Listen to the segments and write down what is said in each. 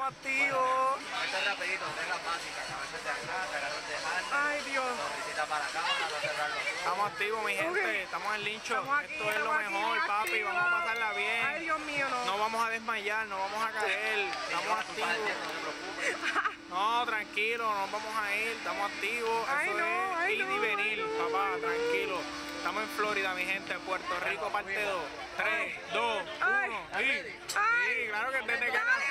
estamos activos. Esto es rapidito, reglas básicas, cabezas de acá, cagador de mano. Ay, Dios. Sonrisita para la cámara, no cerrar los ojos. Estamos activos, mi gente. Ok. Estamos en Lincho. Estamos aquí, Esto es lo estamos aquí, mejor, papi. activos. Vamos a pasarla Ay, bien. Dios mío, no. No vamos a desmayar, no vamos a caer. Estamos activos. No te preocupes. No, tranquilo, no nos vamos a ir. Estamos activos. Ay, Eso no, es ay, ir y no, venir, ay, no. papá. Tranquilo. Estamos en Florida, mi gente. Puerto Rico, parte 2. 3, 2, 1. Ay. Sí, Ay. sí, claro que desde que nací.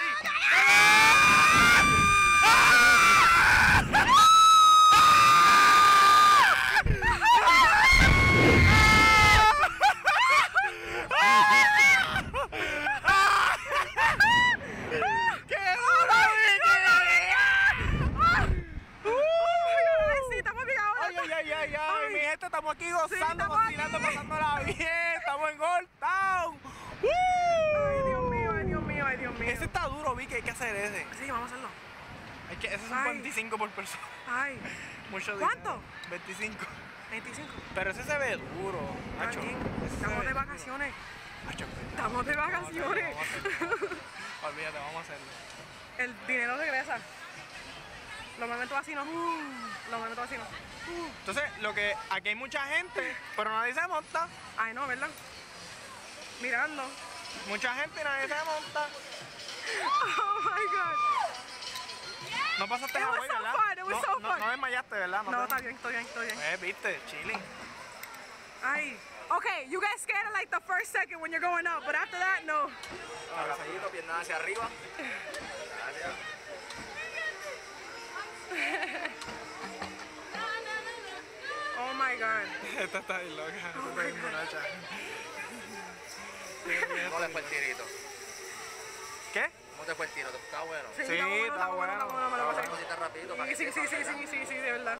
Sí, estamos bien ahora. Ay, mi gente, estamos aquí gozando, estamos cocinando, aquí. pasándola bien. Estamos en Gold Town. Ay, Dios mío, ay, Dios mío, ay, Dios mío. Ese está duro, vi que hay que hacer ese. Sí, vamos a hacerlo. Ese son Ay. 25 por persona. Ay, Mucho ¿cuánto? dinero. 25. 25. Pero ese se ve duro, macho. Está bien. Ese se Estamos ve de duro. vacaciones. Macho, Estamos de vacaciones. Vamos a hacerlo. Olvídate, vamos a hacerlo. El dinero regresa. Los momentos así no. Los momentos así no. Entonces, aquí hay mucha gente, pero nadie se monta. Ay, no, ¿verdad? Mirando. Mucha gente y nadie se monta. Oh my God. No pasaste It was Hawái, so ¿verdad? fun, it was so no, fun. no desmayaste, ¿verdad? No, está bien, estoy bien, estoy bien. Viste, chilling. Ay. Okay, you get scared like the first second when you're going up, but after that, no. Abrazadito, piernas hacia arriba. Gracias. Oh my God. Esta está bien loca, esta está bien borracha. ¿Cómo te fue el tirito? ¿Qué? ¿Cómo te fue el tiro? ¿Está bueno? Sí, está bueno. me lo pasé. Cosita rapidito para que Sí, sepas, ¿verdad? sí, de verdad.